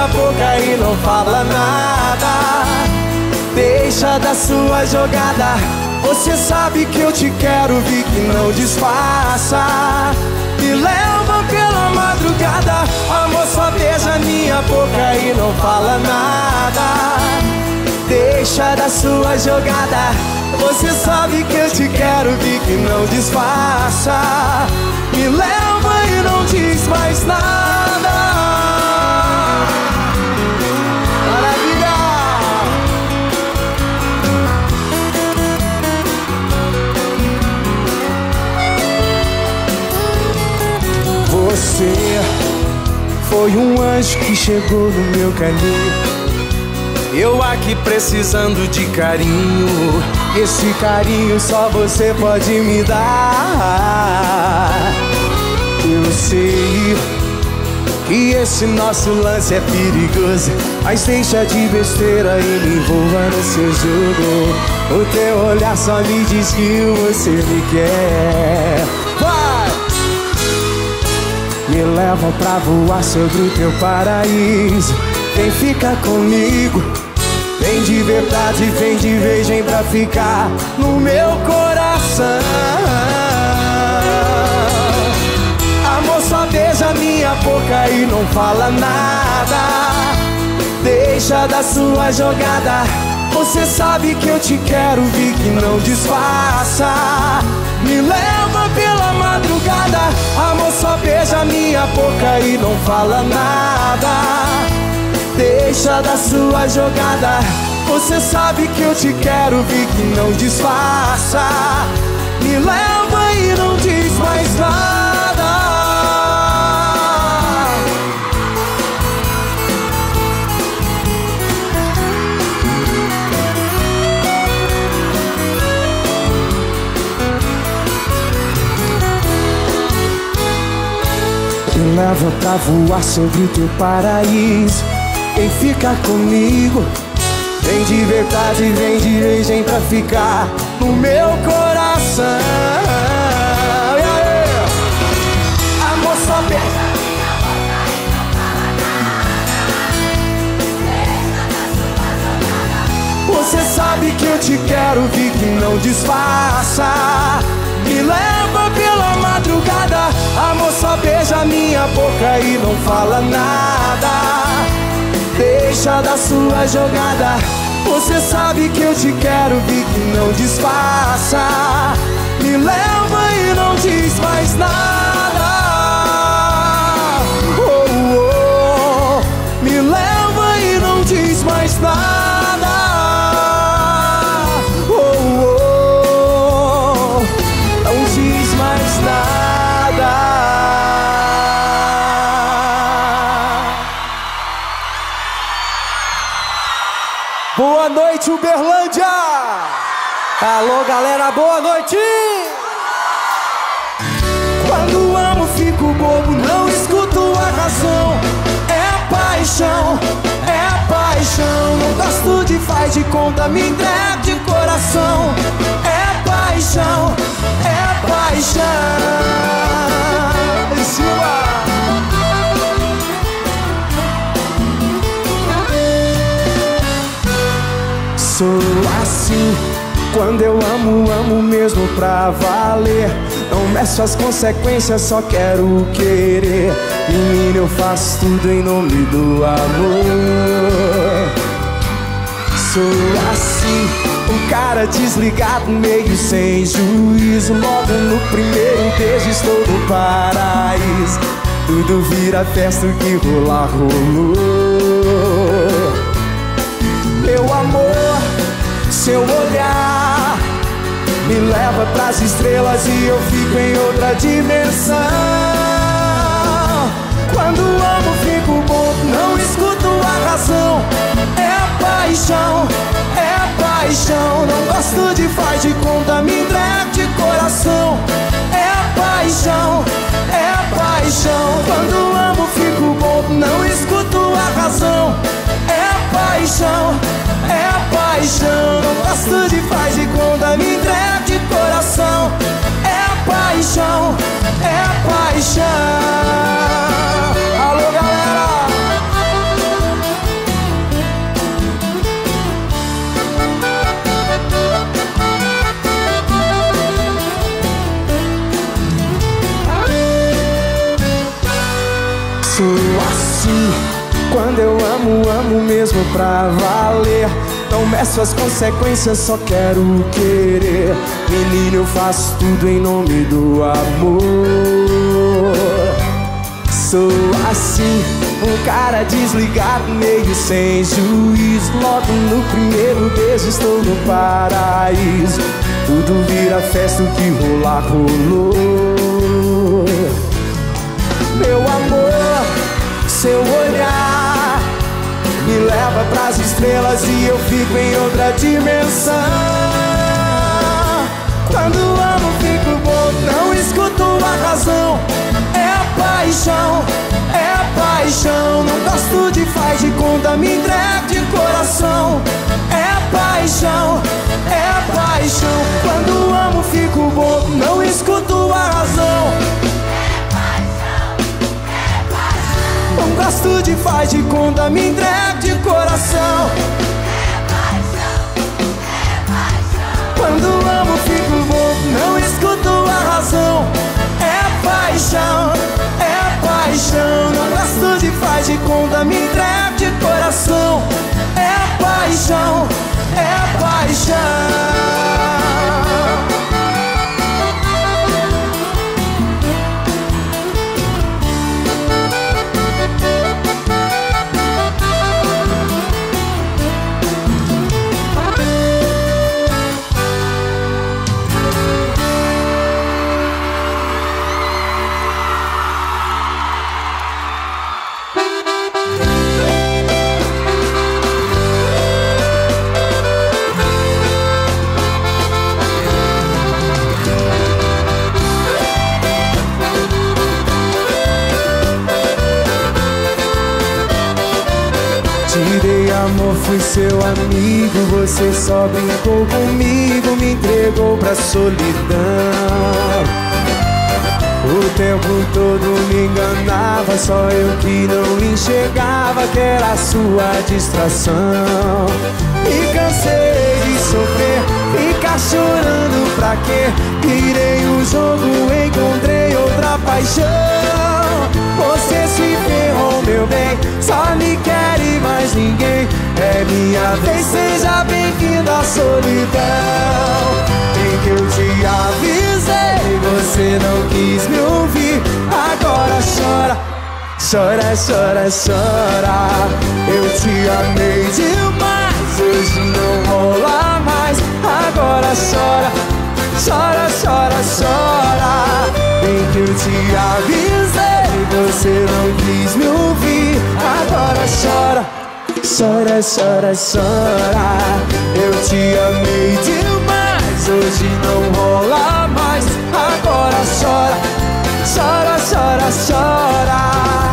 minha boca e não fala nada. Deixa da sua jogada. Você sabe que eu te quero, vi que não disfarça. Me leva pela madrugada. Amor, só beija minha boca e não fala nada. Deixa da sua jogada. Você sabe que eu te quero, vi que não disfarça. Me leva e não diz mais nada. Maravilha! Você foi um anjo que chegou no meu caminho. Eu aqui precisando de carinho. Esse carinho só você pode me dar. Eu sei que esse nosso lance é perigoso, mas deixa de besteira e me envolva no seu jogo. O teu olhar só me diz que você me quer. Vai! Me leva pra voar sobre o teu paraíso. Vem ficar comigo. Vem de verdade, vem de vez, vem pra ficar no meu coração. Amor, só beija minha boca e não fala nada. Deixa da sua jogada. Você sabe que eu te quero, vi que não disfarça. Me leva pela madrugada. Amor, só beija minha boca e não fala nada. Deixa da sua jogada. Você sabe que eu te quero, vi que não disfarça. Me leva e não diz mais nada. Me leva pra voar sobre o teu paraíso. Vem ficar comigo. Vem de verdade, vem de vez, vem pra ficar no meu coração. Yeah. Amor, só beija minha boca e não fala nada. Você sabe que eu te quero, vi que não disfarça. Me leva pela madrugada. Amor, só beija minha boca e não fala nada. Deixa da sua jogada. Você sabe que eu te quero, vi que não disfarça. Me leva e não diz mais nada. Oh, oh. Me leva e não diz mais nada. Oh, oh. Não diz mais nada. Boa noite, Uberlândia! Alô, galera, boa noite! Quando amo, fico bobo, não escuto a razão. É paixão, é paixão. Não gosto de faz de conta, me entrego de coração. É paixão, é paixão. Em cima! Sou assim, quando eu amo, amo mesmo pra valer. Não meço as consequências, só quero querer. Menino, eu faço tudo em nome do amor. Sou assim, um cara desligado, meio sem juízo. Logo no primeiro beijo estou no paraíso. Tudo vira festa, o que rolar, rolou. Meu amor, seu olhar me leva pras estrelas e eu fico em outra dimensão. Quando amo, fico bobo, não escuto a razão. É paixão, é paixão. Não gosto de faz de conta, me entrego de coração. É paixão, é paixão. Quando amo, fico bobo, não escuto a razão. É paixão, é paixão. Não gosto de faz de conta, me entrego de coração. É paixão, é paixão. Alô, galera! Quando eu amo, amo mesmo pra valer. Não meço as consequências, só quero querer. Menino, eu faço tudo em nome do amor. Sou assim, um cara desligado, meio sem juízo. Logo no primeiro beijo estou no paraíso. Tudo vira festa, o que rolar, rolou. Meu amor, seu olhar me leva pras estrelas e eu fico em outra dimensão. Quando amo fico bobo, não escuto a razão. É paixão, é paixão. Não gosto de faz de conta, me entrego de coração. É paixão, é paixão. Quando amo fico bobo, não escuto a razão. Não gosto de faz de conta, me entrego de coração. Quando amo fico bobo, não escuto a razão. É paixão, é paixão. Não gosto de faz de conta, me entrego de coração. É paixão, é paixão. Amor, fui seu amigo, você só brincou comigo, me entregou pra solidão. O tempo todo me enganava, só eu que não enxergava que era a sua distração. Me cansei de sofrer, ficar chorando pra quê? Virei o jogo, encontrei outra paixão. Você se ferrou, meu bem, só me quer e mais ninguém. É minha vez, seja bem-vindo à solidão. Bem que eu te avisei, você não quis me ouvir. Agora chora, chora, chora, chora. Eu te amei demais, hoje não rola mais. Agora chora, chora, chora, chora. Bem que eu te avisei, você não quis me ouvir. Agora chora, chora, chora, chora. Eu te amei demais, hoje não rola mais. Agora chora, chora, chora, chora.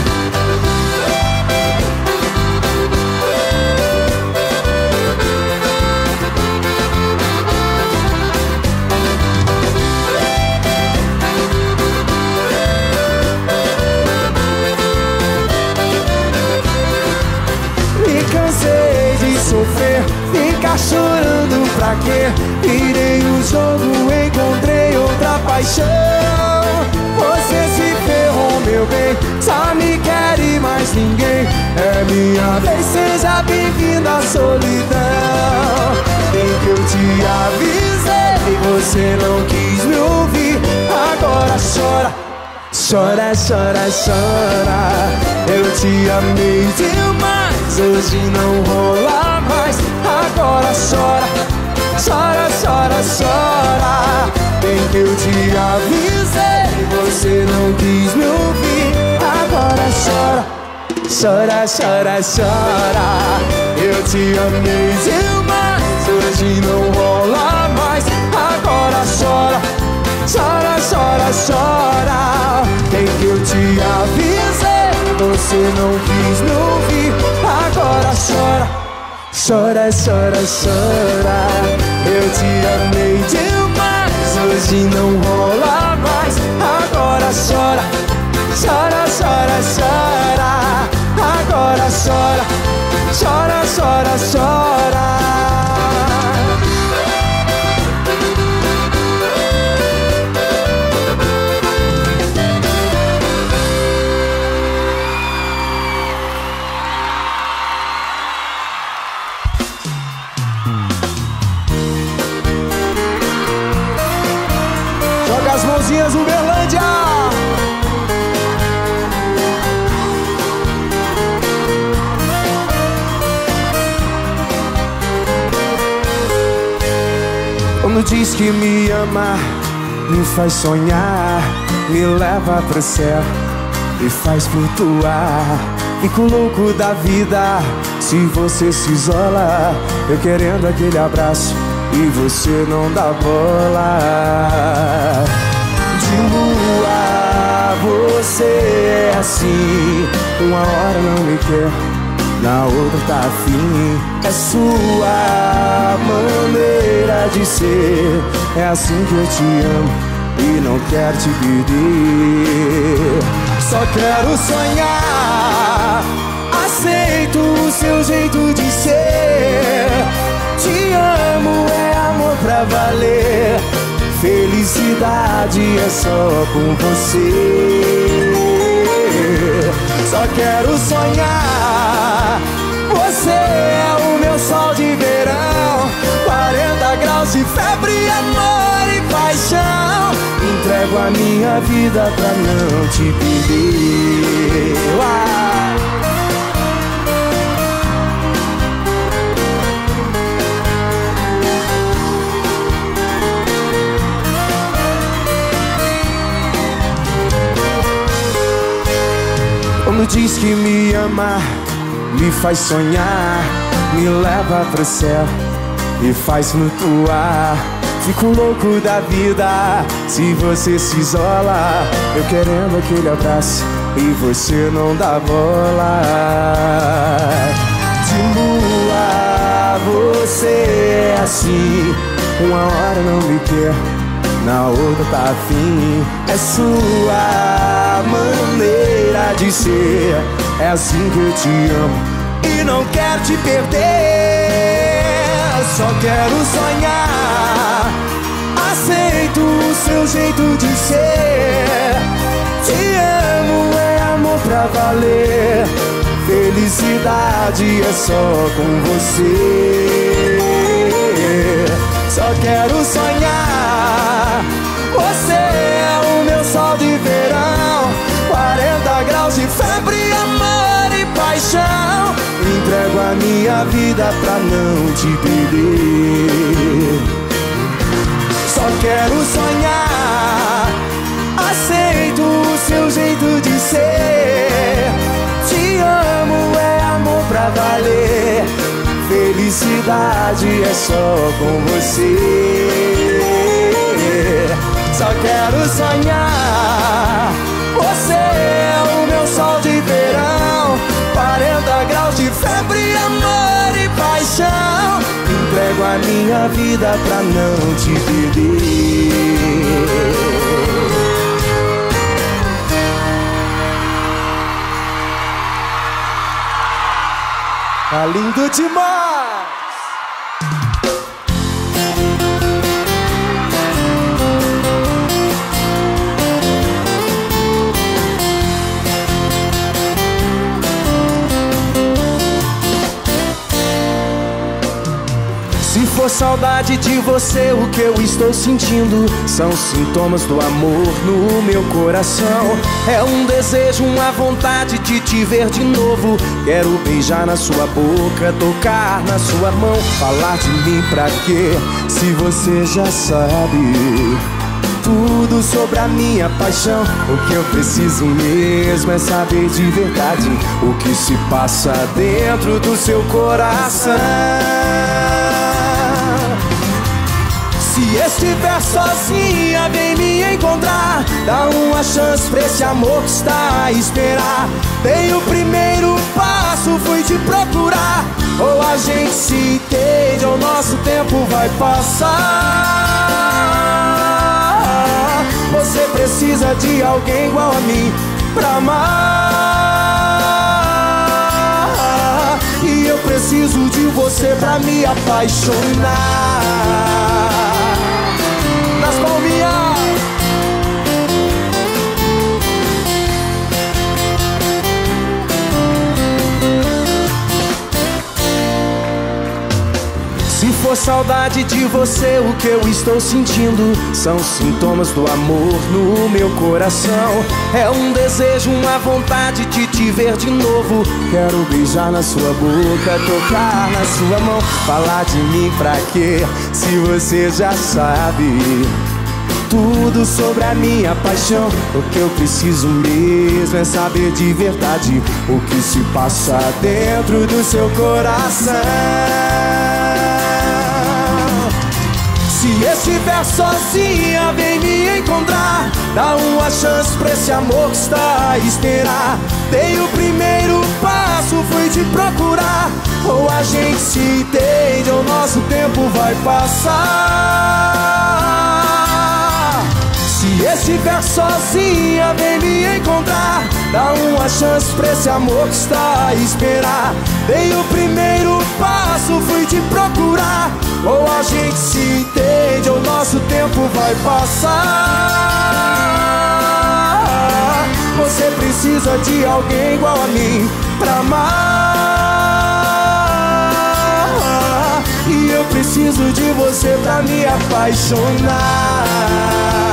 Cansei de sofrer, ficar chorando pra quê? Virei o jogo, encontrei outra paixão. Você se ferrou, meu bem, só me quer e mais ninguém. É minha vez, seja bem-vindo à solidão. Bem que eu te avisei, você não quis me ouvir. Agora chora, chora, chora, chora. Eu te amei demais, hoje não rola mais. Agora chora, chora, chora, chora. Bem que eu te avisei, você não quis me ouvir. Agora chora, chora, chora, chora. Eu te amei demais, hoje não rola mais. Agora chora, chora, chora, chora. Bem que eu te avisei, você não quis me ouvir. Agora chora, chora, chora, chora. Eu te amei demais, hoje não rola mais. Agora chora, chora, chora, chora. Agora chora, chora, chora, chora. Varzinhas, Uberlândia. Quando diz que me ama, me faz sonhar, me leva pro céu, me faz flutuar. Fico louco da vida se você se isola, eu querendo aquele abraço e você não dá bola. De lua, você é assim, uma hora não me quer, na outra tá afim. É sua maneira de ser, é assim que eu te amo e não quero te perder. Só quero sonhar, aceito o seu jeito de ser. Te amo, é amor pra valer. Felicidade é só com você. Só quero sonhar, você é o meu sol de verão. 40 graus de febre, amor e paixão. Entrego a minha vida pra não te perder. Quando diz que me ama, me faz sonhar, me leva pro céu, me faz flutuar. Fico louco da vida se você se isola, eu querendo aquele abraço e você não dá bola. De lua, você é assim, uma hora não me quer, na outra tá afim. É sua maneira de ser, é assim que eu te amo e não quero te perder. Só quero sonhar, aceito o seu jeito de ser. Te amo, é amor pra valer. Felicidade é só com você. Só quero sonhar, você é o meu sol de verão. 40 graus de febre, amor e paixão. Entrego a minha vida pra não te perder. Só quero sonhar, aceito o seu jeito de ser. Te amo, é amor pra valer. Felicidade é só com você. Só quero sonhar, você é o meu sol de verão. 40 graus de febre, amor e paixão. Entrego a minha vida pra não te perder. Tá lindo demais! Se for saudade de você, o que eu estou sentindo são sintomas do amor no meu coração. É um desejo, uma vontade de te ver de novo. Quero beijar na sua boca, tocar na sua mão. Falar de mim pra quê, se você já sabe tudo sobre a minha paixão. O que eu preciso mesmo é saber de verdade o que se passa dentro do seu coração. Se estiver sozinha, vem me encontrar. Dá uma chance pra esse amor que está a esperar. Dei o primeiro passo, fui te procurar. Ou a gente se entende, ou nosso tempo vai passar. Você precisa de alguém igual a mim pra amar. E eu preciso de você pra me apaixonar. Nas palminhas. Se for for saudade de você, o que eu estou sentindo são sintomas do amor no meu coração. É um desejo, uma vontade de te ver de novo. Quero beijar na sua boca, tocar na sua mão. Falar de mim pra quê, se você já sabe tudo sobre a minha paixão. O que eu preciso mesmo é saber de verdade o que se passa dentro do seu coração. Se estiver sozinha, vem me encontrar. Dá uma chance pra esse amor que está a esperar. Dei o primeiro passo, fui te procurar. Ou a gente se entende, ou nosso tempo vai passar. Se estiver sozinha, vem me encontrar. Dá uma chance pra esse amor que está a esperar. Dei o primeiro passo, fui te procurar. Ou a gente se entende, ou nosso tempo vai passar. Você precisa de alguém igual a mim pra amar. E eu preciso de você pra me apaixonar.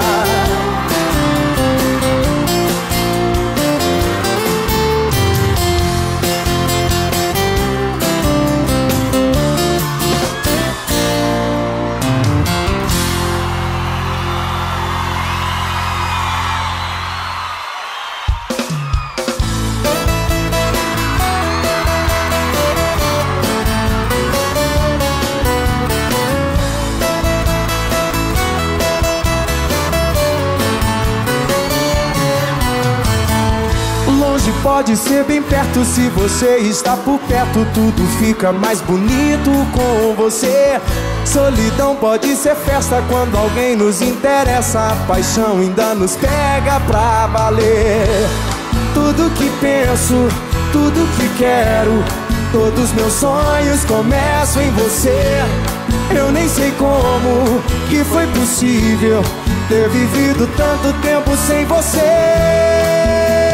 Pode ser bem perto, se você está por perto, tudo fica mais bonito com você. Solidão pode ser festa quando alguém nos interessa. A paixão ainda nos pega pra valer. Tudo que penso, tudo que quero, todos meus sonhos começam em você. Eu nem sei como que foi possível ter vivido tanto tempo sem você.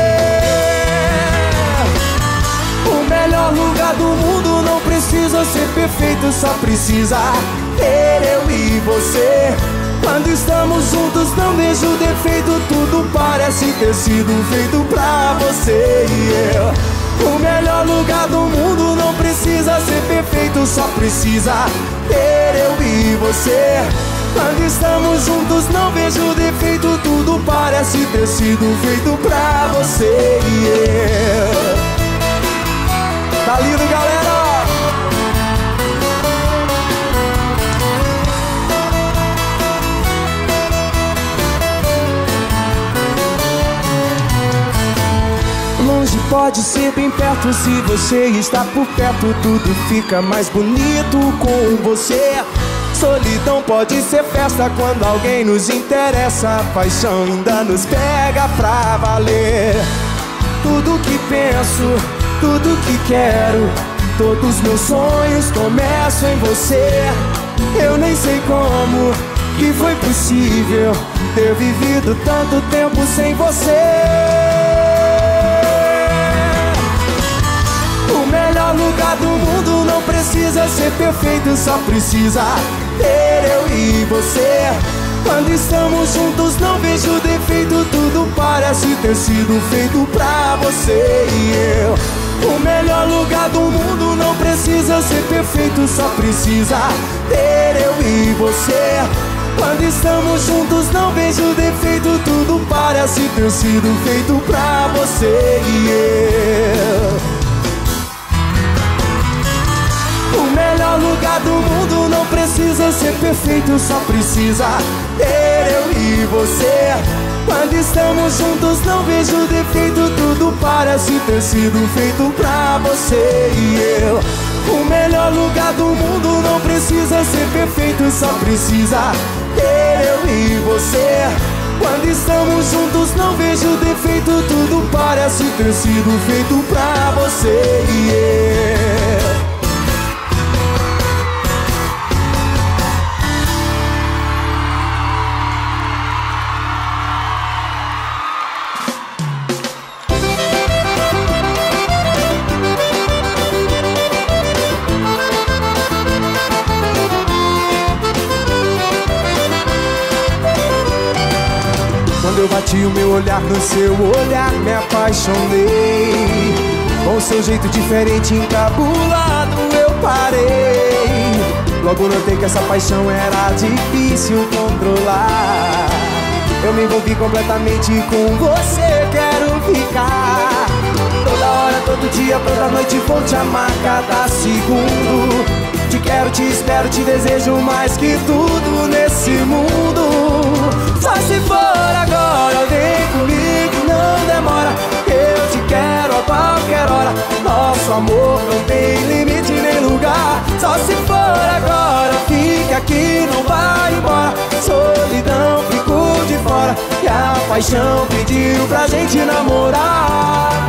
O melhor lugar do mundo não precisa ser perfeito, só precisa ter eu e você. Quando estamos juntos não vejo defeito, tudo parece ter sido feito pra você e eu. O melhor lugar do mundo não precisa ser perfeito, só precisa ter eu e você. Quando estamos juntos não vejo defeito, tudo parece ter sido feito pra você e eu. Tá lindo, galera! Longe pode ser bem perto, se você está por perto, tudo fica mais bonito com você. Solidão pode ser festa quando alguém nos interessa. A paixão ainda nos pega pra valer. Tudo que penso, tudo que quero, todos meus sonhos começam em você. Eu nem sei como que foi possível ter vivido tanto tempo sem você. O melhor lugar do mundo não precisa ser perfeito, só precisa ter eu e você. Quando estamos juntos não vejo defeito, tudo parece ter sido feito pra você e eu. O melhor lugar do mundo não precisa ser perfeito, só precisa ter eu e você. Quando estamos juntos não vejo defeito, tudo parece ter sido feito pra você e eu. O melhor lugar do mundo não precisa ser perfeito, só precisa ter eu e você. Quando estamos juntos não vejo defeito, tudo parece ter sido feito pra você e eu. O melhor lugar do mundo não precisa ser perfeito, só precisa ter eu e você. Quando estamos juntos não vejo defeito, tudo parece ter sido feito pra você e eu. eu bati o meu olhar no seu olhar, me apaixonei. Com seu jeito diferente, encabulado, eu parei. Logo notei que essa paixão era difícil controlar. Eu me envolvi completamente com você, quero ficar. Toda hora, todo dia, toda noite vou te amar cada segundo. Te quero, te espero, te desejo mais que tudo nesse mundo. Só se for agora, vem comigo, não demora. Eu te quero a qualquer hora. Nosso amor não tem limite nem lugar. Só se for agora, fica aqui, não vai embora. Solidão ficou de fora e a paixão pediu pra gente namorar.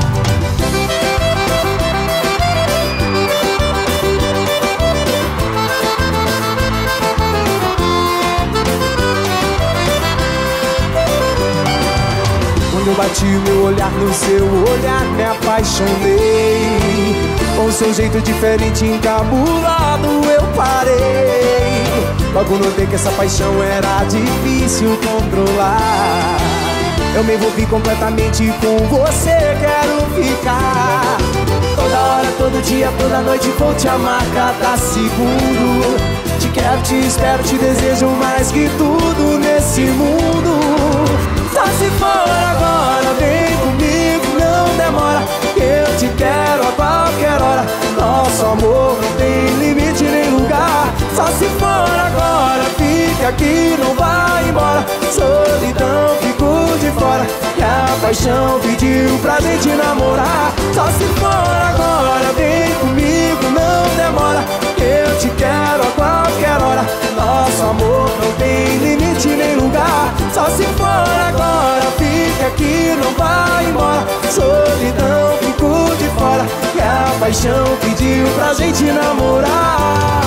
Quando eu bati o meu olhar no seu olhar, me apaixonei. Com seu jeito diferente, encabulado, eu parei. Logo notei que essa paixão era difícil controlar. Eu me envolvi completamente com você, quero ficar. Toda hora, todo dia, toda noite vou te amar cada segundo. Te quero, te espero, te desejo mais que tudo nesse mundo. Só se for agora, vem comigo, não demora. Eu te quero a qualquer hora. Nosso amor não tem limite nem lugar. Só se for agora, fica aqui, não vai embora. Solidão ficou de fora e a paixão pediu pra gente namorar. Só se for agora, vem comigo, não demora. Eu te quero a qualquer hora. Nosso amor não tem limite nem lugar. Só se for agora, fica aqui, não vai embora. Solidão ficou de fora e a paixão pediu pra gente namorar.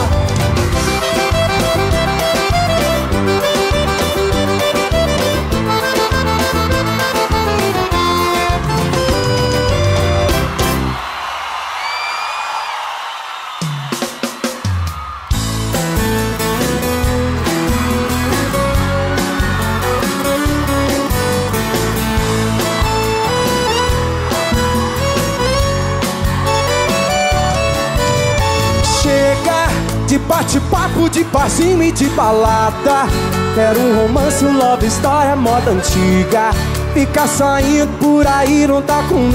De bate-papo, de barzinho e de balada. Quero um romance, um love story, moda antiga. Ficar saindo por aí não tá com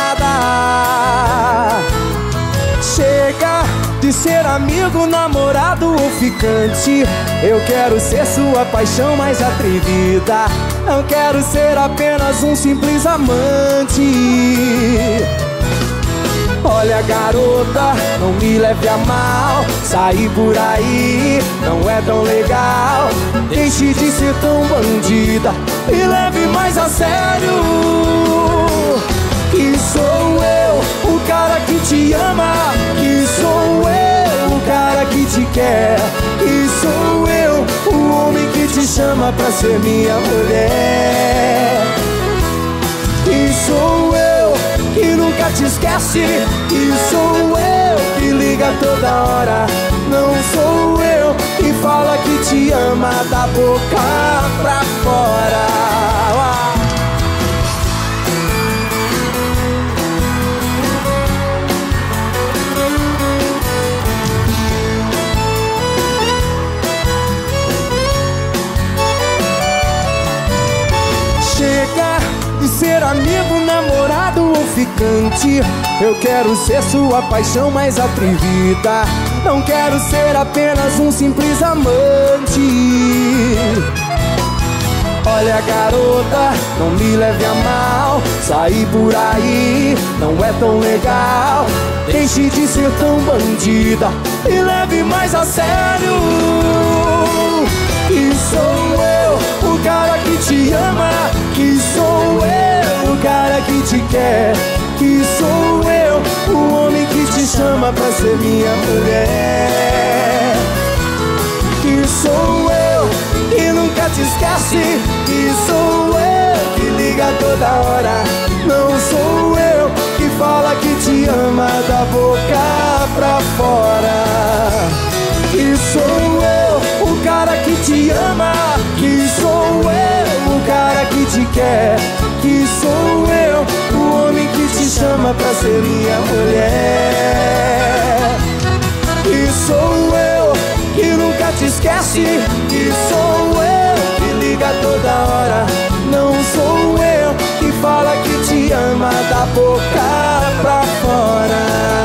nada. Chega de ser amigo, namorado ou ficante. Eu quero ser sua paixão mais atrevida. Não quero ser apenas um simples amante. Olha garota, não me leve a mal. Sair por aí não é tão legal. Deixe de ser tão bandida e leve mais a sério. Que sou eu, o cara que te ama. Que sou eu, o cara que te quer. Que sou eu, o homem que te chama pra ser minha mulher. Que sou eu que nunca te esquece. E sou eu que liga toda hora. Não sou eu que fala que te ama da boca pra fora. Chega de ser amigo, namorado ou ficante. Eu quero ser sua paixão mais atrevida. Não quero ser apenas um simples amante. Olha garota, não me leve a mal. Sair por aí não é tão legal. Deixe de ser tão bandida e leve mais a sério. Que sou eu, o cara que te ama. Que sou eu, o cara que te quer. Que sou eu, o homem que te chama pra ser minha mulher. Que sou eu, que nunca te esquece. Que sou eu, que liga toda hora. Não sou eu, que fala que te ama da boca pra fora. Que sou eu, o cara que te ama. Que sou eu, o cara que te quer. chama pra ser minha mulher. E sou eu que nunca te esquece, e sou eu que liga toda hora. Não sou eu que fala que te ama da boca pra fora.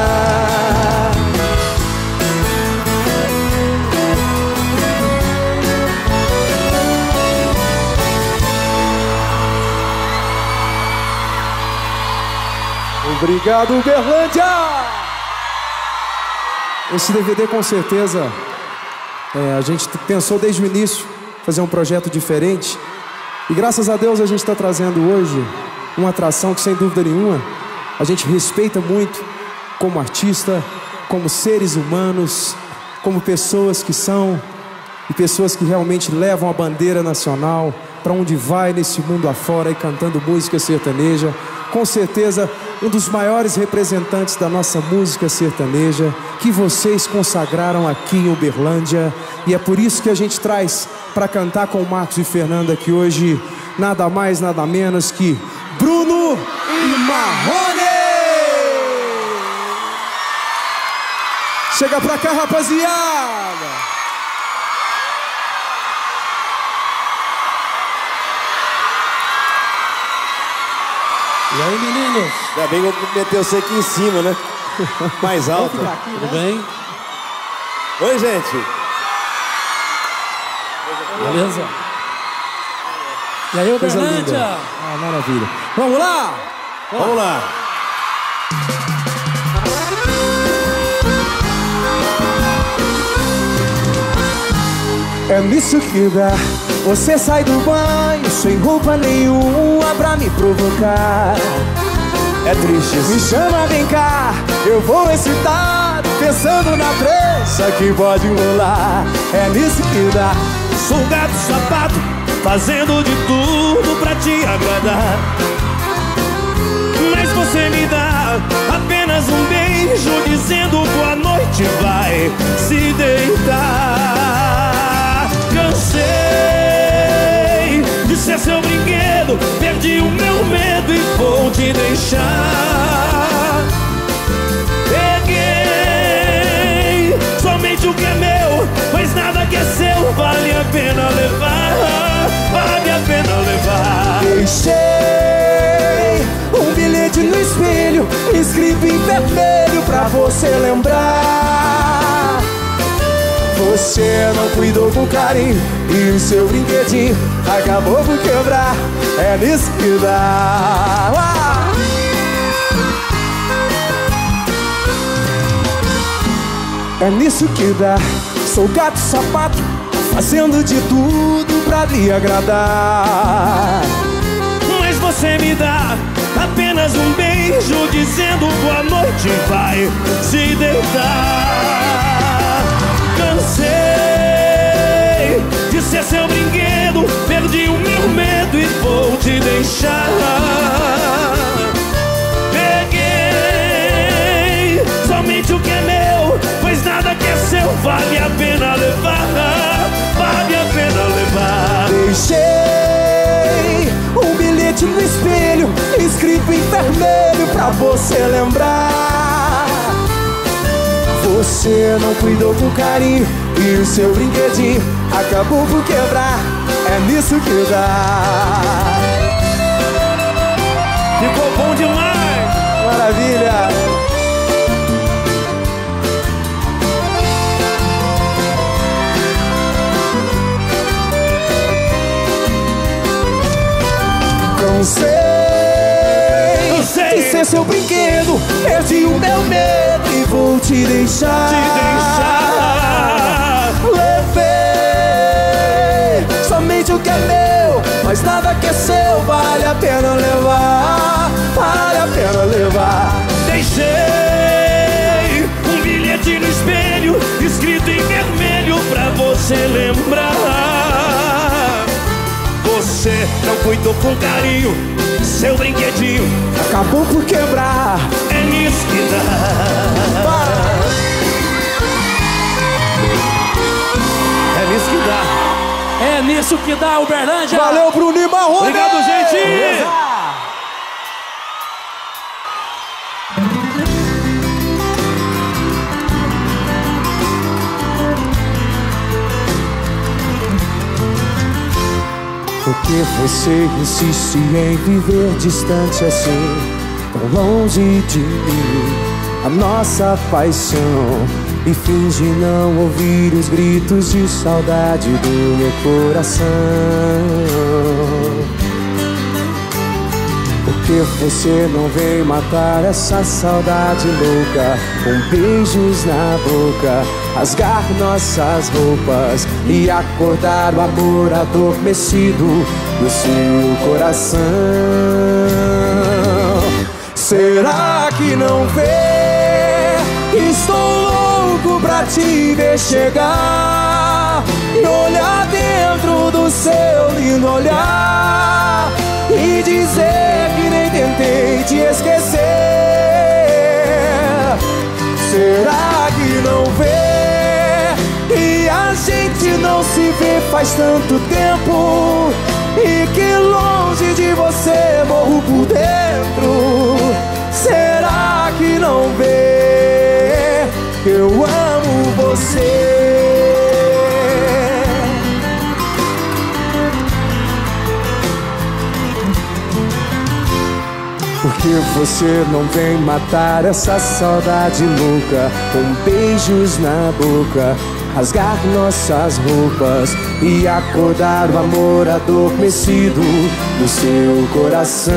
Obrigado, Uberlândia! Esse DVD, com certeza, a gente pensou desde o início fazer um projeto diferente. E graças a Deus a gente está trazendo hoje uma atração que, sem dúvida nenhuma, a gente respeita muito como artista, como seres humanos, como pessoas que são e pessoas que realmente levam a bandeira nacional para onde vai nesse mundo afora e cantando música sertaneja. Com certeza, um dos maiores representantes da nossa música sertaneja, que vocês consagraram aqui em Uberlândia. E é por isso que a gente traz para cantar com o Marcos e Fernanda aqui hoje, nada mais, nada menos que Bruno e Marrone! Chega pra cá, rapaziada! E aí, meninos? Ainda bem que eu meteu você aqui em cima, né? Mais alto. Aqui, tudo bem? Oi, gente. Beleza? E aí, Uberlândia? Ah, maravilha. Vamos lá! Vamos lá. É nisso que dá. Você sai do banho sem roupa nenhuma pra me provocar. É triste. Me chama, vem cá, eu vou excitado, pensando na trança que pode rolar. É nisso que dá. Sou gato sapato, fazendo de tudo pra te agradar. Mas você me dá apenas um beijo, dizendo boa noite, vai se deitar. Cansei de ser seu brinquedo, perdi o meu medo e vou te deixar. Peguei somente o que é meu, mas nada que é seu vale a pena levar, vale a pena levar. Deixei um bilhete no espelho, escrito em vermelho pra você lembrar. Você não cuidou com carinho e o seu brinquedinho acabou por quebrar. É nisso que dá. É nisso que dá. Sou gato sapato, fazendo de tudo pra lhe agradar. Mas você me dá apenas um beijo, dizendo boa noite, vai se deitar. Cansei de ser seu brinquedo, perdi o meu medo e vou te deixar. Peguei somente o que é meu, pois nada que é seu vale a pena levar, vale a pena levar. Deixei um bilhete no espelho, escrito em vermelho pra você lembrar. Você não cuidou com carinho e o seu brinquedinho acabou por quebrar. É nisso que dá. Ficou bom demais! Maravilha! Cansei de ser seu brinquedo, perdi o meu medo e vou te deixar. Levei somente o que é meu, mas nada que é seu vale a pena levar, vale a pena levar. Deixei um bilhete no espelho, escrito em vermelho pra você lembrar. Você não cuidou com carinho, seu brinquedinho acabou por quebrar. É nisso que dá. É nisso que dá. É nisso que dá, Uberlândia! Valeu, Bruno e Marrone! Obrigado, gente! Porque você insiste em viver distante assim, tão longe de mim, a nossa paixão, e finge não ouvir os gritos de saudade do meu coração. Porque você não vem matar essa saudade louca com beijos na boca, rasgar nossas roupas e acordar o amor adormecido do seu coração. Será que não vê? Estou louco pra te ver chegar e olhar dentro do seu lindo olhar e dizer que nem tentei te esquecer. Será que não vê? E a gente não se vê faz tanto tempo, e que longe de você morro por dentro. Será que não vê? Eu amo você. Porque você não vem matar essa saudade louca com beijos na boca, rasgar nossas roupas e acordar o amor adormecido do seu coração.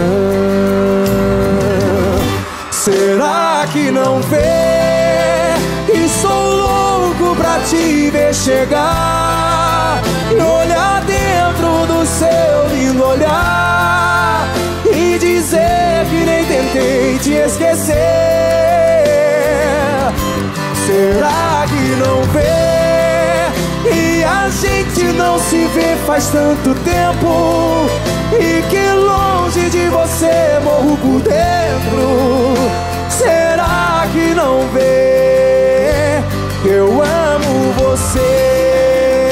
Será que não vê? Estou louco pra te ver chegar e olhar dentro do seu lindo olhar e dizer que nem tentei te esquecer. Será que não vê? E a gente não se vê faz tanto tempo, e que longe de você morro por dentro. Será que não vê? Eu amo você.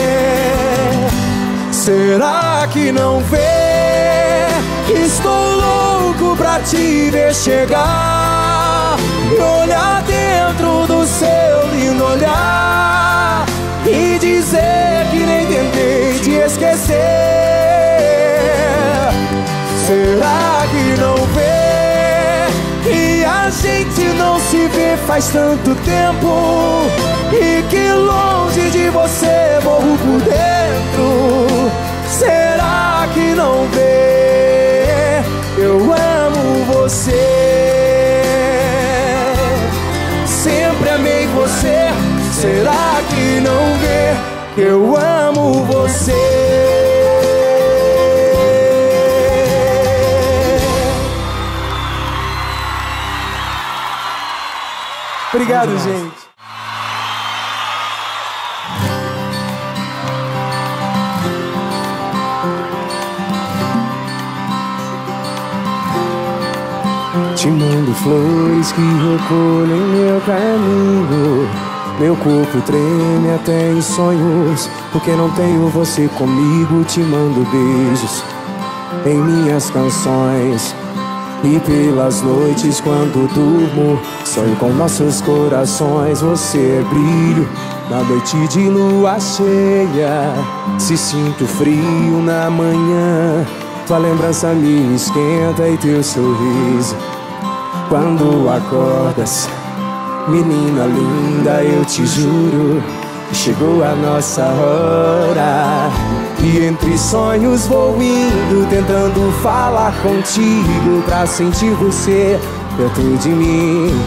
Será que não vê? Estou louco pra te ver chegar e olhar dentro do seu lindo olhar e dizer que nem tentei te esquecer. Será que não vê? E a gente não se vê faz tanto tempo, e que longe de você morro por dentro. Será que não vê? Eu amo você. Sempre amei você. Será que não vê? Eu amo você. Obrigado, gente. Te mando flores que recolho em meu caminho. Meu corpo treme até em sonhos, porque não tenho você comigo. Te mando beijos em minhas canções, e pelas noites quando durmo, sonho com nossos corações. Você é brilho na noite de lua cheia. Se sinto frio na manhã, tua lembrança me esquenta e teu sorriso quando acordas. Menina linda, eu te juro, chegou a nossa hora. E entre sonhos vou indo, tentando falar contigo pra sentir você perto de mim.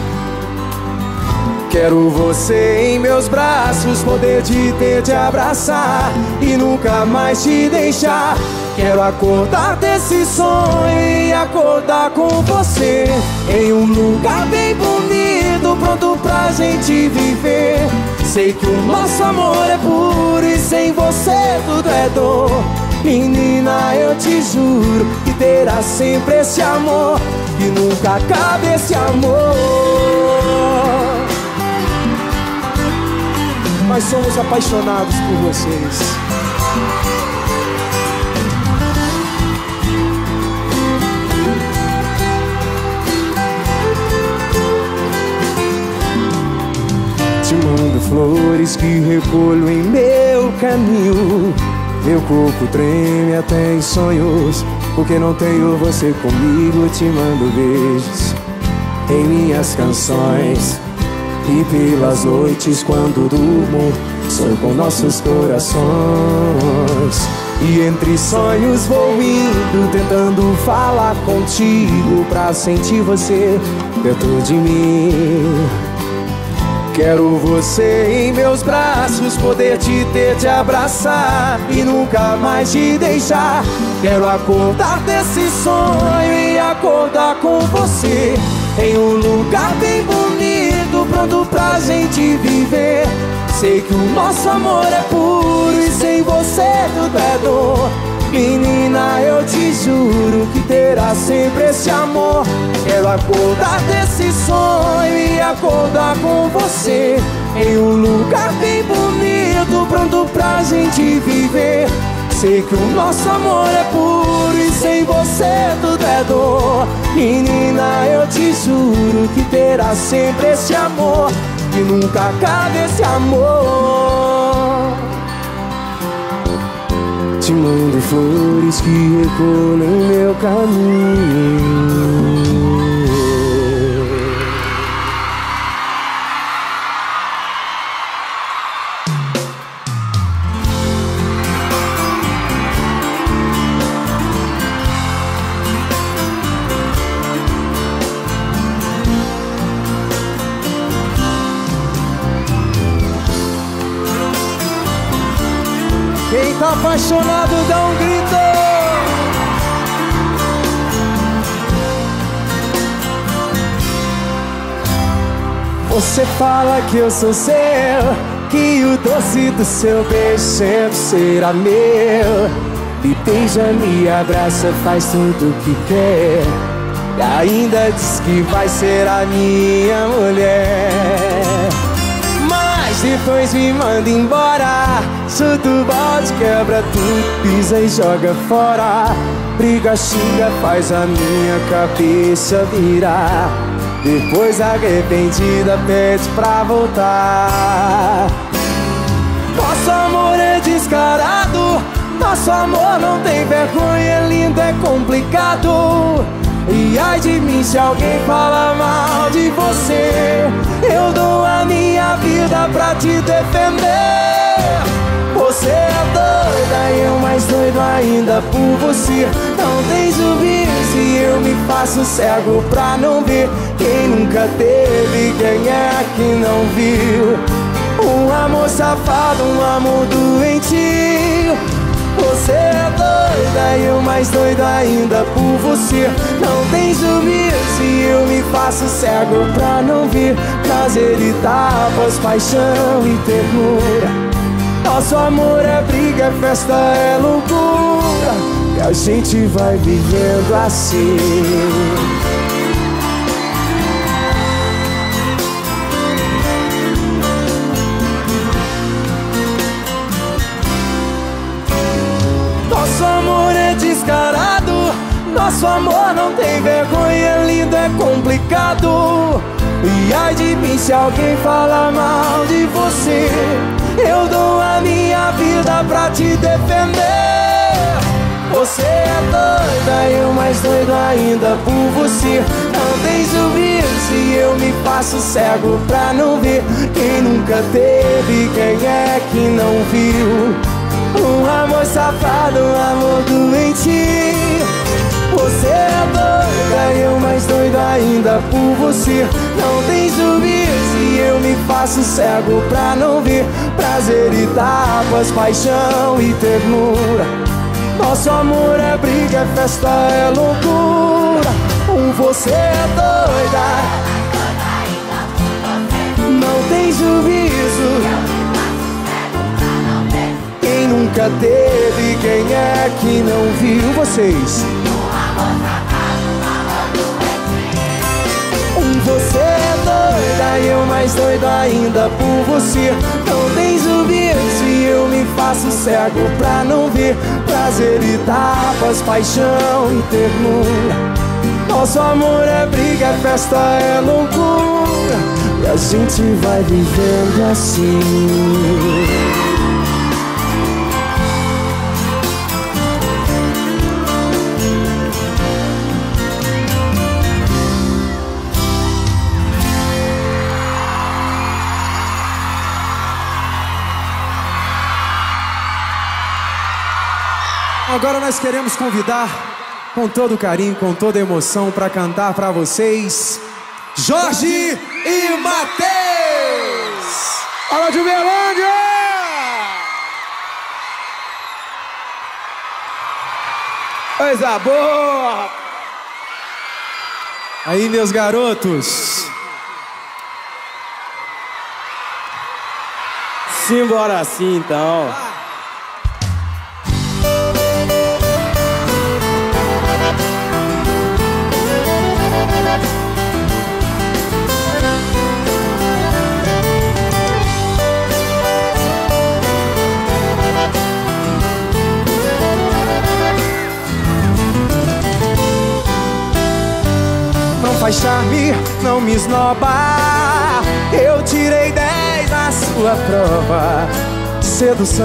Quero você em meus braços, poder te ter, te abraçar e nunca mais te deixar. Quero acordar desse sonho e acordar com você em um lugar bem bonito, pronto pra gente viver. Sei que o nosso amor é puro e sem você tudo é dor. Menina, eu te juro que terá sempre esse amor, que nunca acaba esse amor. Nós somos apaixonados por vocês. Te mando flores que recolho em meu caminho. Meu corpo treme até em sonhos, porque não tenho você comigo. Te mando beijos em minhas canções, e pelas noites quando durmo, sonho com nossos corações. E entre sonhos vou indo, tentando falar contigo, pra sentir você perto de mim. Quero você em meus braços, poder te ter, te abraçar e nunca mais te deixar. Quero acordar desse sonho e acordar com você em um lugar bem bonito, pronto pra gente viver. Sei que o nosso amor é puro e sem você tudo é dor. Menina, eu te juro que terá sempre esse amor. Quero acordar desse sonho e acordar com você em um lugar bem bonito, pronto pra gente viver. Sei que o nosso amor é puro e sem você tudo é dor. Menina, eu te juro que terá sempre esse amor, que nunca acaba esse amor. Te mando flores que ecoam no meu caminho. Quem tá apaixonado dá um grito. Você fala que eu sou seu, que o doce do seu beijo sempre será meu. Me beija, me abraça, faz tudo o que quer, e ainda diz que vai ser a minha mulher. Mas depois me manda embora, chuta o balde, quebra tudo, pisa e joga fora. Briga, xinga, faz a minha cabeça virar. Depois arrependida pede pra voltar. Nosso amor é descarado, nosso amor não tem vergonha, é lindo, é complicado. E ai de mim se alguém fala mal de você, eu dou a minha vida pra te defender. Você é doida e eu mais doido ainda por você. Não tem juízo e eu me faço cego pra não ver. Quem nunca teve, quem é que não viu? Um amor safado, um amor doentio. Você é doida e eu mais doido ainda por você. Não tem juízo e eu me faço cego pra não ver. Prazer e tapas, paixão e ternura. Nosso amor é briga, é festa, é loucura, e a gente vai vivendo assim. Nosso amor é descarado, nosso amor não tem vergonha, é lindo, é complicado. E ai de mim se alguém fala mal de você, eu dou a minha vida pra te defender. Você é doida, eu mais doido ainda por você. Não tem juízo e eu me faço cego pra não ver. Quem nunca teve, quem é que não viu? Um amor safado, um amor doentio. Você é doida, eu mais doido ainda por você. Não tem juízo e eu me faço cego pra não ver. Prazer e tapas, paixão e ternura. Nosso amor é briga, é festa, é loucura. Você é doida, não tem juízo. Quem nunca teve, quem é que não viu? Vocês. Você é doida e eu mais doido ainda por você. Não tem juízo e eu me faço cego pra não ver. Prazer e tapas, paixão e ternura. Nosso amor é briga, é festa, é loucura, e a gente vai vivendo assim. Agora nós queremos convidar, com todo carinho, com toda emoção, para cantar para vocês, Jorge e Matheus! Fala de Uberlândia! Coisa boa! Aí, meus garotos! Simbora assim, então. Não faz charme, não me esnoba. Eu tirei 10 na sua prova de sedução.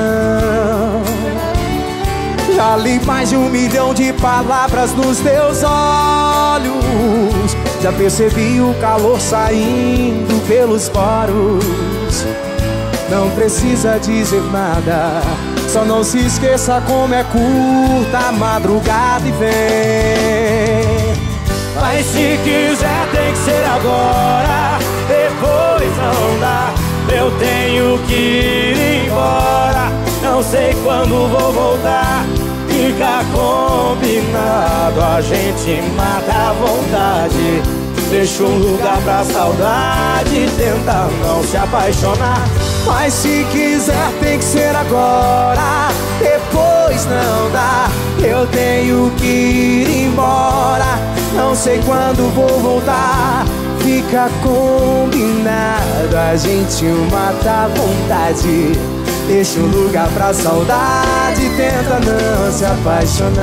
Já li mais de 1 milhão de palavras nos teus olhos. Já percebi o calor saindo pelos poros. Não precisa dizer nada, só não se esqueça como é curta a madrugada e vem. Mas se quiser tem que ser agora, depois não dá. Eu tenho que ir embora, não sei quando vou voltar. Fica combinado, a gente mata a vontade. Deixa um lugar pra saudade, tenta não se apaixonar. Mas se quiser tem que ser agora, depois não dá. Eu tenho que ir embora, não sei quando vou voltar. Fica combinado, a gente mata a vontade. Deixa um lugar pra saudade, tenta não se apaixonar.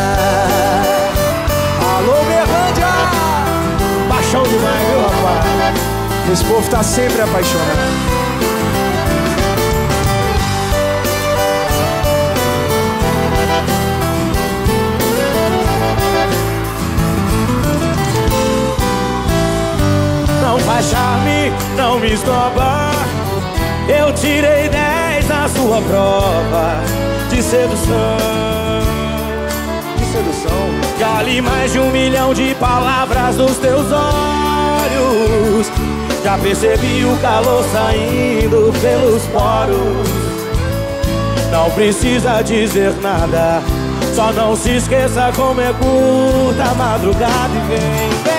Alô, Berlândia! Paixão demais, viu, rapaz? Esse povo tá sempre apaixonado. Não faz charme, não me esnoba. Eu tirei 10 na sua prova de sedução. Que sedução. Já li mais de 1 milhão de palavras nos teus olhos. Já percebi o calor saindo pelos poros. Não precisa dizer nada, só não se esqueça como é curta a madrugada e vem.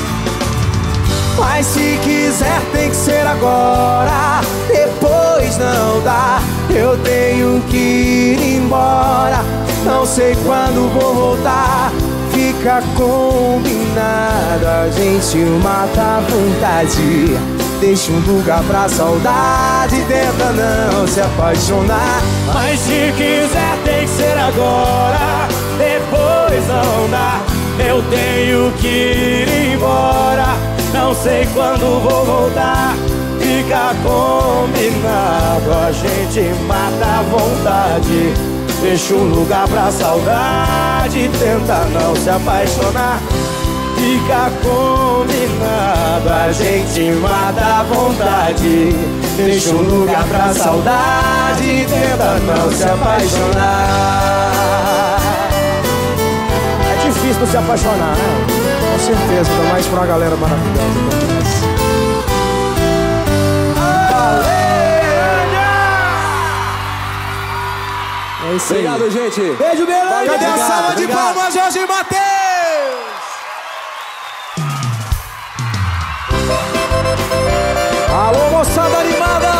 Mas se quiser tem que ser agora, depois não dá. Eu tenho que ir embora, não sei quando vou voltar. Fica combinado, a gente mata a vontade. Deixa um lugar pra saudade, tenta não se apaixonar. Mas se quiser tem que ser agora, depois não dá. Eu tenho que ir embora, não sei quando vou voltar. Fica combinado, a gente mata a vontade. Deixa um lugar pra saudade, tenta não se apaixonar. Fica combinado, a gente mata a vontade. Deixa um lugar pra saudade, tenta não se apaixonar. É difícil não se apaixonar, né? Com certeza, ainda mais pra uma galera maravilhosa como essa. É isso aí. Obrigado, gente. Beijo, Belândia. Cadê a salva de Obrigado. palmas, Jorge e Matheus? Alô, moçada animada!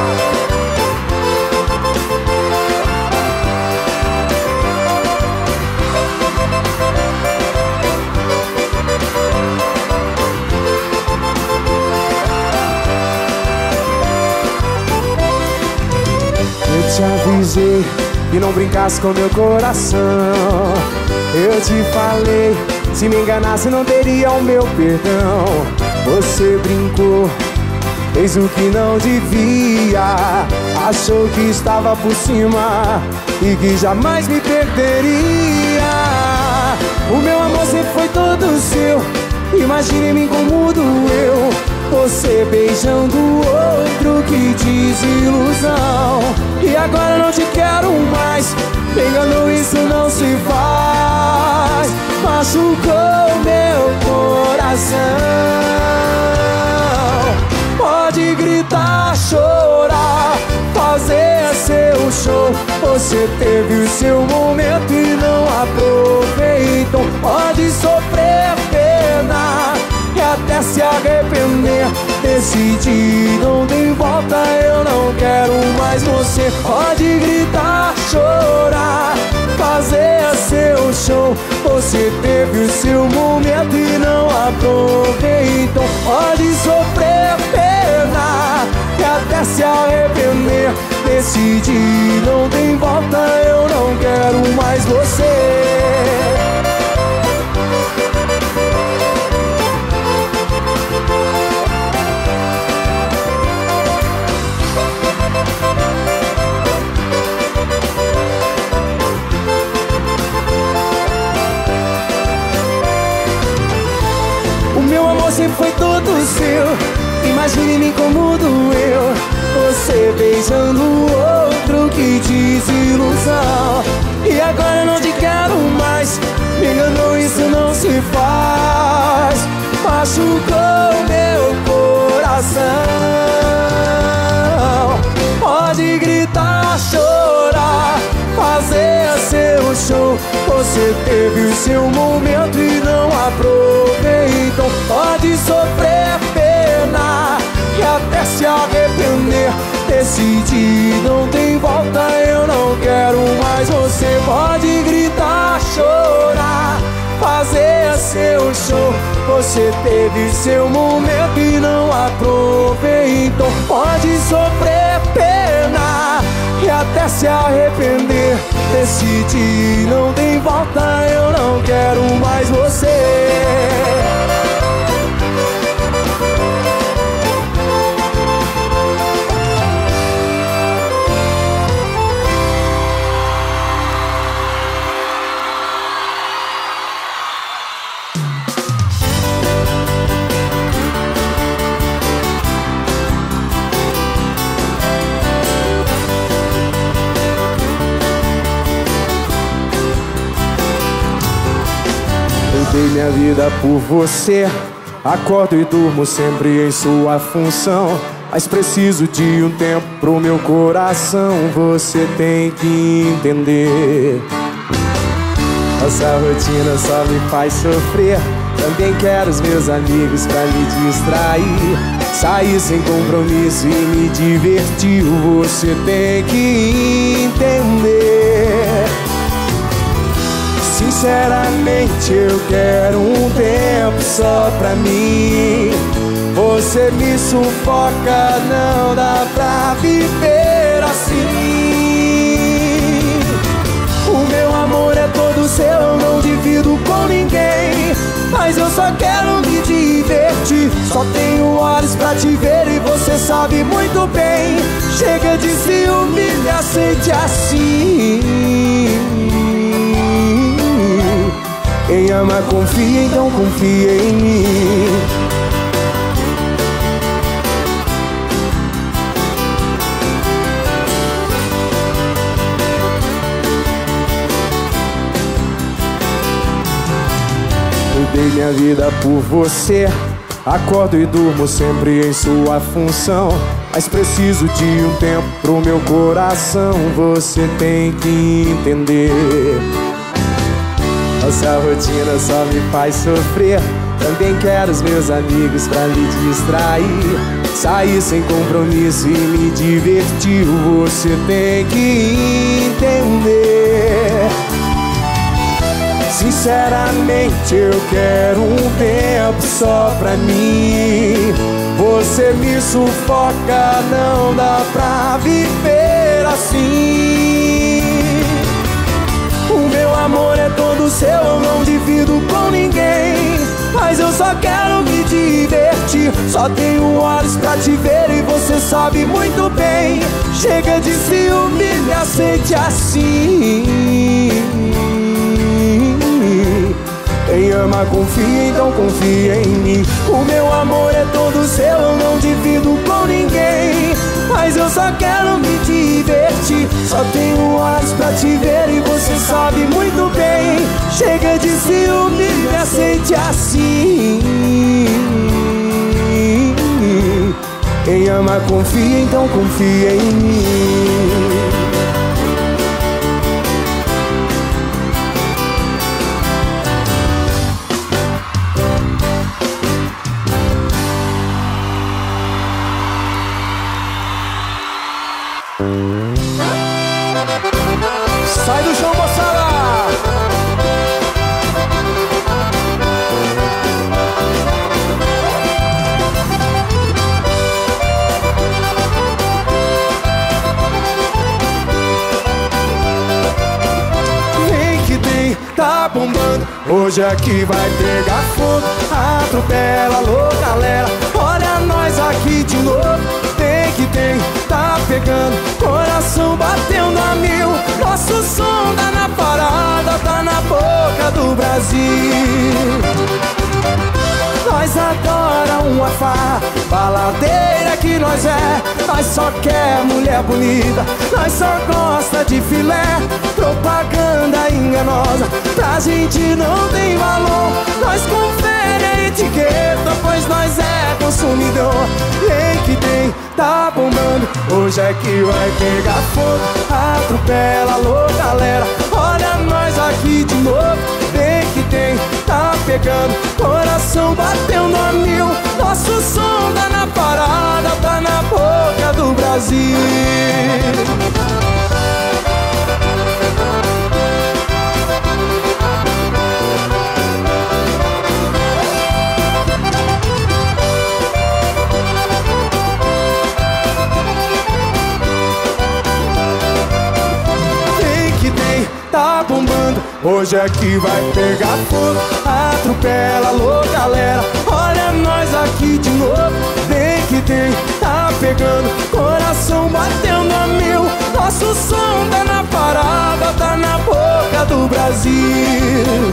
Eu te avisei que não brincasse com meu coração. Eu te falei, se me enganasse não teria o meu perdão. Você brincou, fez o que não devia. Achou que estava por cima e que jamais me perderia. O meu amor sempre foi todo seu, imagine-me como doeu você beijando outro, que desilusão. E agora não te quero mais, me enganou, isso não se faz. Machucou meu coração. Pode gritar, chorar, fazer seu show. Você teve o seu momento e não aproveitou. Pode sofrer pena e até se arrepender. Decidir, não tem volta, eu não quero mais você. Pode gritar, chorar, fazer seu show. Você teve o seu momento e não aproveitou. Pode sofrer pena e até se arrepender. Decidir, não tem volta, eu não quero mais você. O meu amor sempre foi todo seu, imagine-me como doeu. Você beijando outro, que desilusão. E agora não te quero mais, me enganou, isso não se faz. Machucou meu coração. Pode gritar, chorar, fazer seu show. Você teve o seu momento e não aproveitou. Pode sofrer pena e até se arrepender. Decidir, não tem volta, eu não quero mais você. Pode gritar, chorar, fazer seu show. Você teve seu momento e não aproveitou. Pode sofrer pena e até se arrepender. Decidir, não tem volta, eu não quero mais você. Dei minha vida por você, acordo e durmo sempre em sua função. Mas preciso de um tempo pro meu coração, você tem que entender. Essa rotina só me faz sofrer. Também quero os meus amigos pra me distrair. Sair sem compromisso e me divertir, você tem que entender. Sinceramente eu quero um tempo só pra mim. Você me sufoca, não dá pra viver assim. O meu amor é todo seu, eu não divido com ninguém. Mas eu só quero me divertir. Só tenho olhos pra te ver e você sabe muito bem. Chega de ciúme, me aceite assim. Quem ama confia, então confia em mim. Eu dei minha vida por você, acordo e durmo sempre em sua função. Mas preciso de um tempo pro meu coração, você tem que entender. Essa rotina só me faz sofrer. Também quero os meus amigos pra me distrair. Sair sem compromisso e me divertir, você tem que entender. Sinceramente eu quero um tempo só pra mim. Você me sufoca, não dá pra viver assim. O meu amor é todo seu, eu não divido com ninguém. Mas eu só quero me divertir. Só tenho olhos pra te ver e você sabe muito bem. Chega de ciúme, me aceite assim. Quem Quem ama confia, então confia em mim. O meu amor é todo seu, eu não divido com ninguém. Mas eu só quero me divertir. Só tenho horas pra te ver e você sabe muito bem. Chega de ciúme, me aceite assim. Quem ama confia, então confia em mim. Sai do chão, moçada! Vem que tem, tá bombando. Hoje aqui vai pegar fogo. Atropela, alô galera, olha nós aqui de novo. Tem que tem, tá pegando. Coração batendo a mil. Nosso som tá na parada, tá na boca do Brasil. Nós adora uma farra, baladeira que nós é. Nós só quer mulher bonita, nós só gosta de filé. Propaganda enganosa, pra gente não tem valor. Nós confere a etiqueta, pois nós é consumidor. Tem que tem, tá bombando. Hoje é que vai pegar fogo. Atropela, alô galera, olha nós aqui de novo. Tem que tem, tá pegando. Coração batendo a mil. Nosso som tá na parada, tá na boca do Brasil. Tá bombando, hoje aqui vai pegar fogo. Atropela, alô galera, olha nós aqui de novo. Tem que tem, tá pegando. Coração batendo a mil. Nosso som tá na parada, tá na boca do Brasil.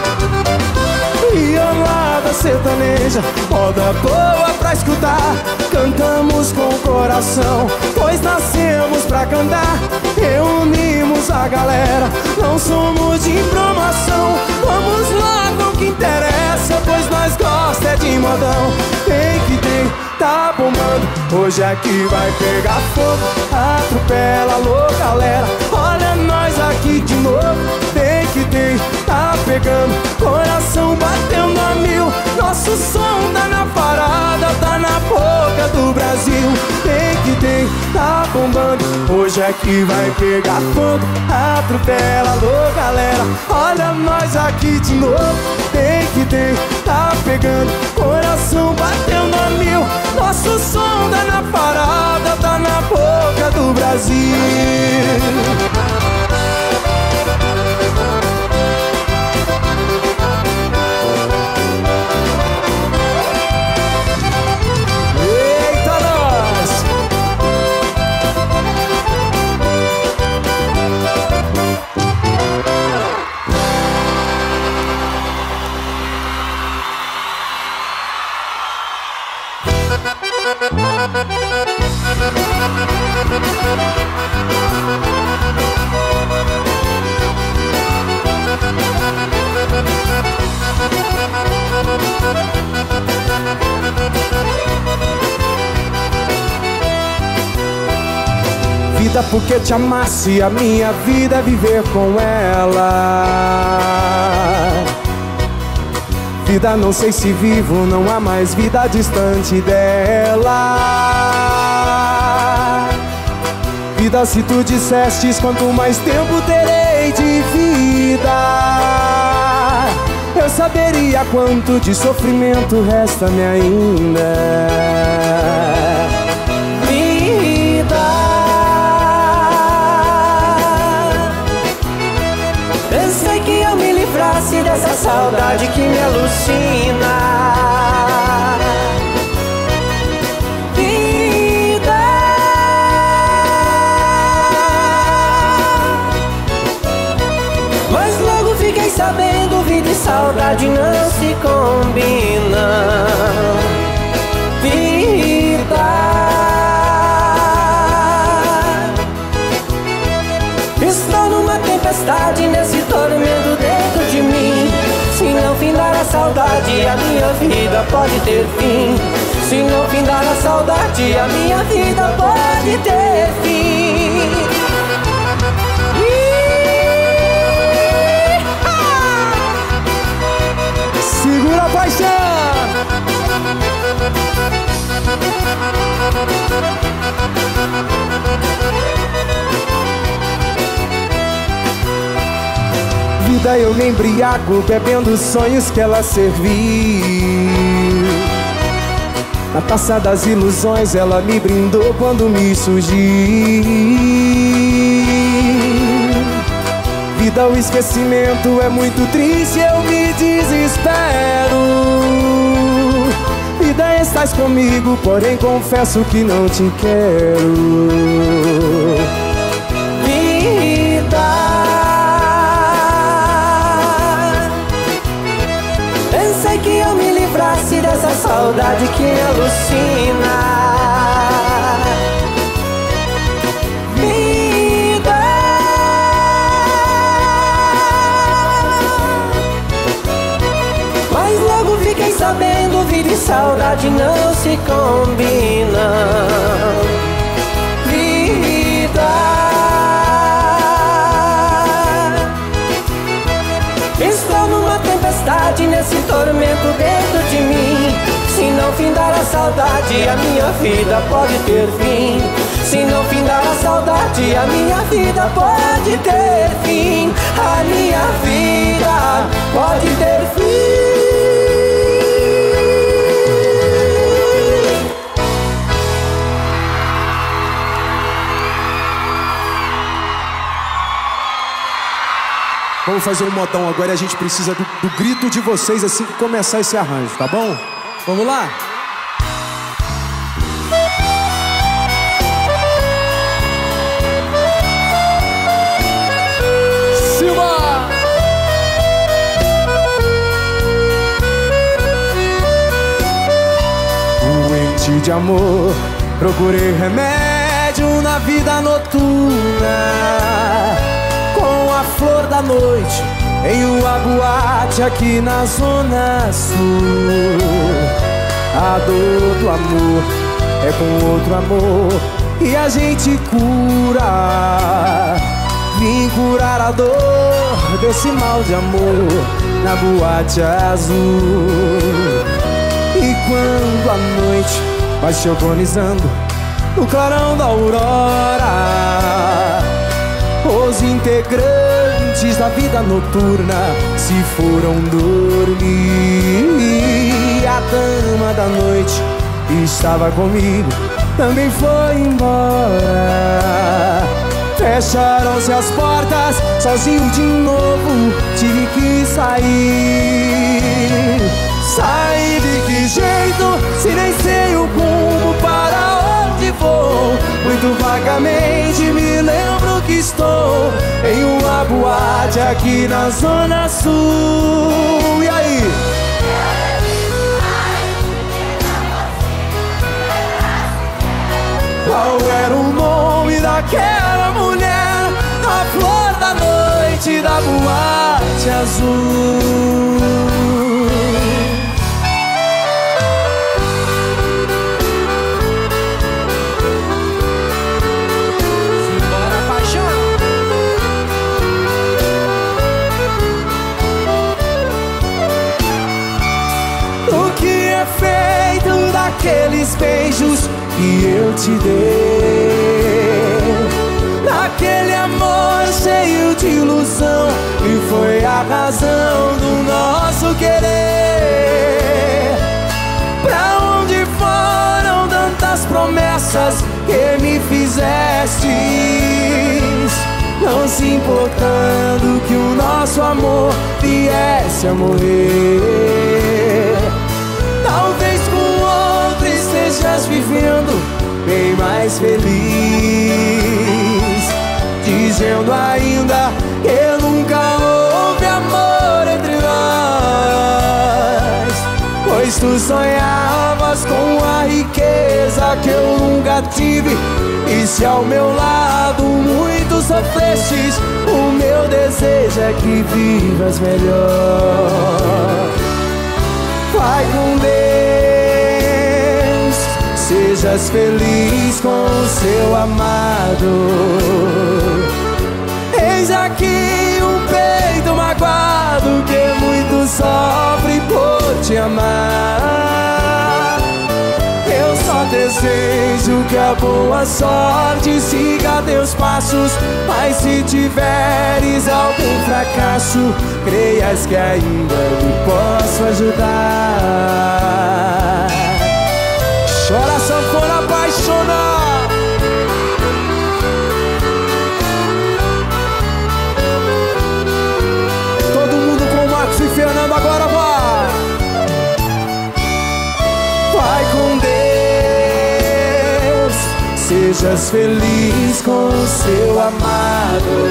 Violada sertaneja, moda boa pra escutar. Cantamos com o coração, pois nascemos pra cantar. Reunimos a galera, não somos de promoção. Vamos lá com o que interessa, pois nós gosta é de modão. Tem que tem, tá bombando. Hoje aqui vai pegar fogo. Atropela, alô galera, olha nós aqui de novo. Tem que tem, tá pegando. Coração batendo a mil. Nosso som tá na parada, tá na boca do Brasil. Tem que tem, tá bombando. Hoje aqui vai pegar fogo. Atropela, alô galera, olha nós aqui de novo. Tem que tem, tá pegando. Coração batendo a mil. Nosso som tá na parada, tá na boca do Brasil. Vida porque te amasse, a minha vida é viver com ela. Vida não sei se vivo, não há mais vida distante dela. Vida se tu dissestes quanto mais tempo terei de vida, eu saberia quanto de sofrimento resta-me ainda. Pensei que eu me livrasse dessa saudade que me alucina. Vida, mas logo fiquei sabendo, vida e saudade não se combinam. Vida, estou numa tempestade, nesse tormento dentro de mim. Se não findar a saudade, a minha vida pode ter fim. Se não findar a saudade, a minha vida pode ter fim. Segura a paixão! Vida, eu me embriago bebendo os sonhos que ela serviu. Na taça das ilusões ela me brindou quando me surgiu. Vida, o esquecimento é muito triste, eu me desespero. Vida, estás comigo, porém confesso que não te quero. Vida, pensei que eu me livrasse dessa saudade que me alucina. Fiquei sabendo, vida e saudade não se combinam. Vida, estou numa tempestade, nesse tormento dentro de mim. Se não findar a saudade, a minha vida pode ter fim. Se não findar a saudade, a minha vida pode ter fim. A minha vida pode ter fim. Vamos fazer um modão agora e a gente precisa do grito de vocês assim que começar esse arranjo, tá bom? Vamos lá? Silva! Doente de amor, procurei remédio na vida noturna. Com a flor da noite em uma boate aqui na Zona Sul. A dor do amor é com outro amor e a gente cura. Vim curar a dor desse mal de amor na boate azul. E quando a noite vai se organizando no clarão da aurora, os integrantes da vida noturna se foram dormir. A dama da noite que estava comigo também foi embora. Fecharam-se as portas, sozinho de novo tive que sair. Sair de que jeito, se nem sei o rumo para onde vou. Muito vagamente me lembro que estou em uma boate aqui na Zona Sul. E aí? Qual era o nome daquela mulher? A flor da noite da boate azul. Feito daqueles beijos que eu te dei, naquele amor cheio de ilusão que foi a razão do nosso querer. Pra onde foram tantas promessas que me fizestes, não se importando que o nosso amor viesse a morrer. Talvez com outro estejas vivendo bem mais feliz, dizendo ainda que nunca houve amor entre nós. quando sonhavas com a riqueza que eu nunca tive. E se ao meu lado muito sofrestes, o meu desejo é que vivas melhor. Vai com Deus, sejas feliz com o seu amado. Eis aqui um peito magoado que muito sofre por te amar. Eu só desejo que a boa sorte siga teus passos, mas se tiveres algum fracasso, creias que ainda me posso ajudar. Chora sanfona apaixonada. E Fernando agora vai. Vai com Deus, sejas feliz com o seu amado.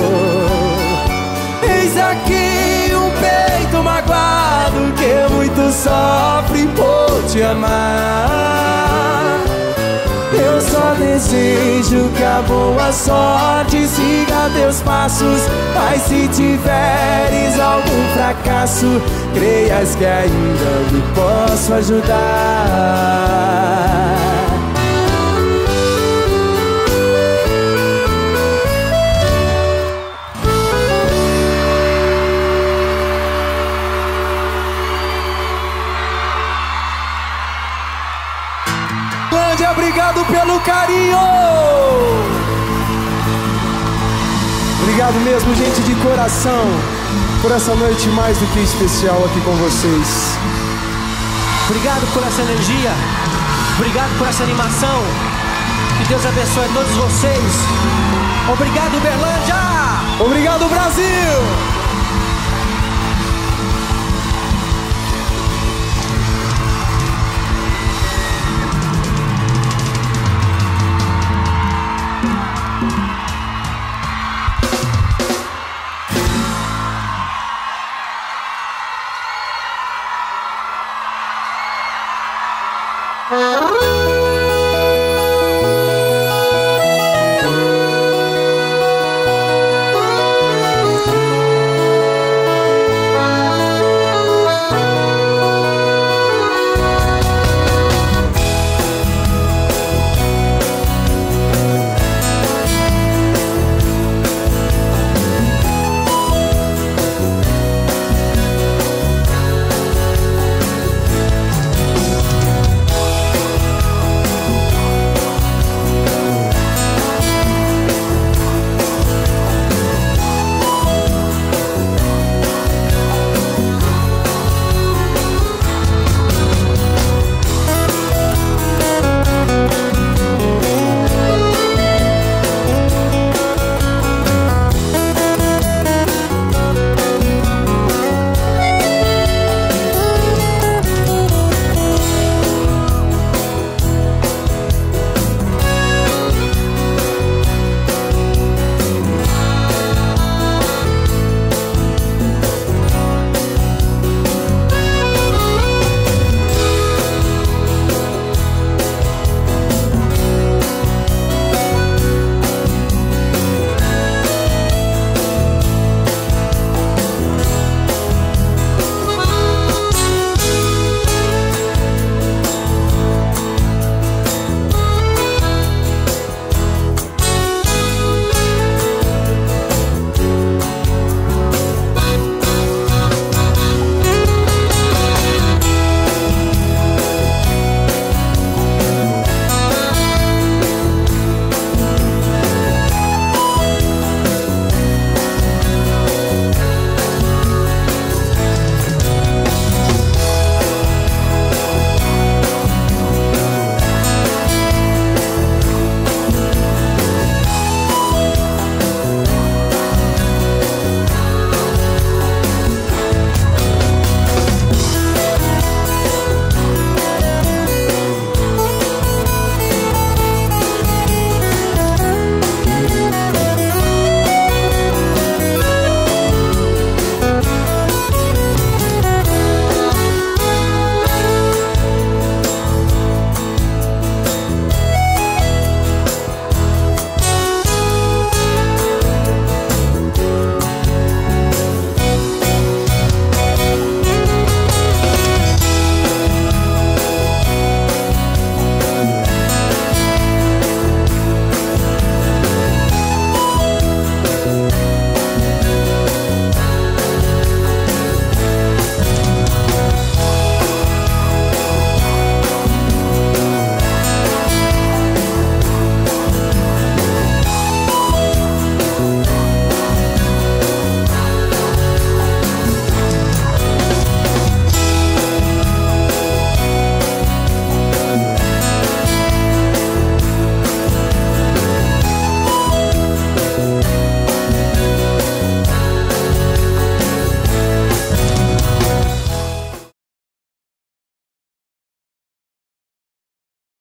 Eis aqui um peito magoado que muito sofre por te amar. Eu só desejo que a boa sorte siga teus passos, mas se tiveres algum fracasso, creias que ainda me posso ajudar. Obrigado pelo carinho. Obrigado mesmo, gente, de coração, por essa noite mais do que especial aqui com vocês. Obrigado por essa energia. Obrigado por essa animação. Que Deus abençoe a todos vocês. Obrigado, Uberlândia. Obrigado, Brasil.